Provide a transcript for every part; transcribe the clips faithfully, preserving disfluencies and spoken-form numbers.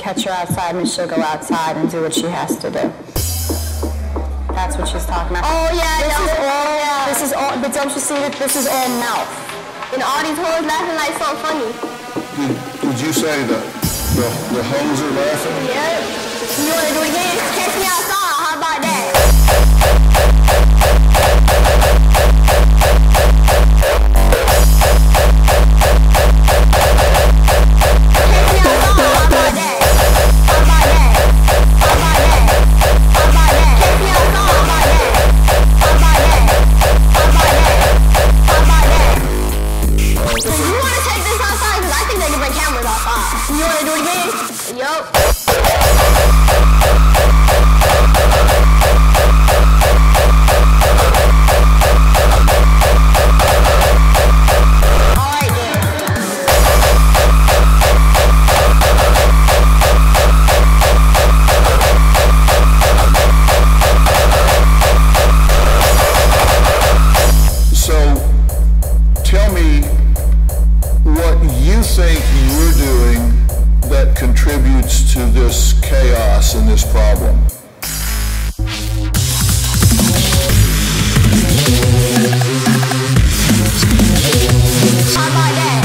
Catch her outside and she'll go outside and do what she has to do. That's what she's talking about. Oh yeah, this no. is all. Yeah. This is all. But don't you see that this is all mouth? And all these hoes laughing like something funny. Did, did you say that the, the hoes are laughing? Yeah. You want to do it again? Catch me outside. How about that? You wanna do it again? Yup. Alright then. So, tell me what you think you're doing that contributes to this chaos and this problem. How about that?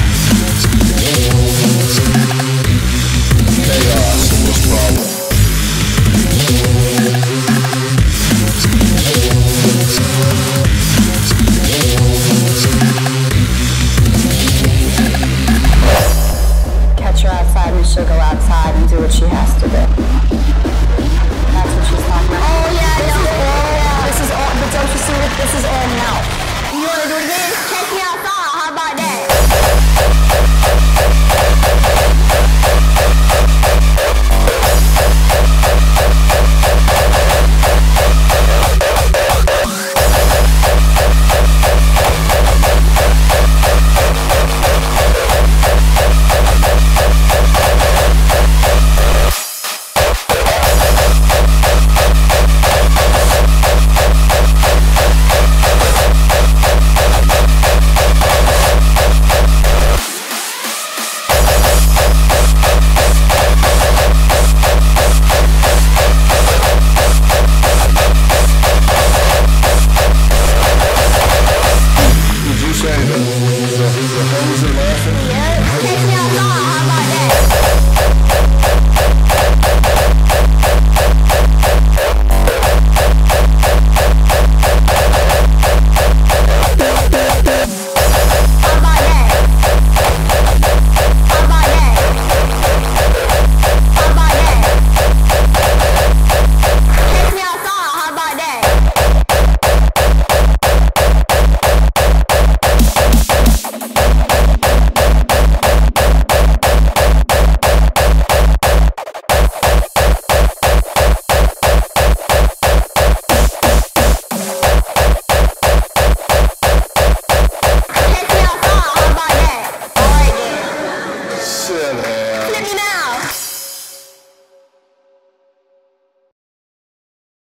Chaos and this problem. Catch her outside and she'll go outside and do what she has to do.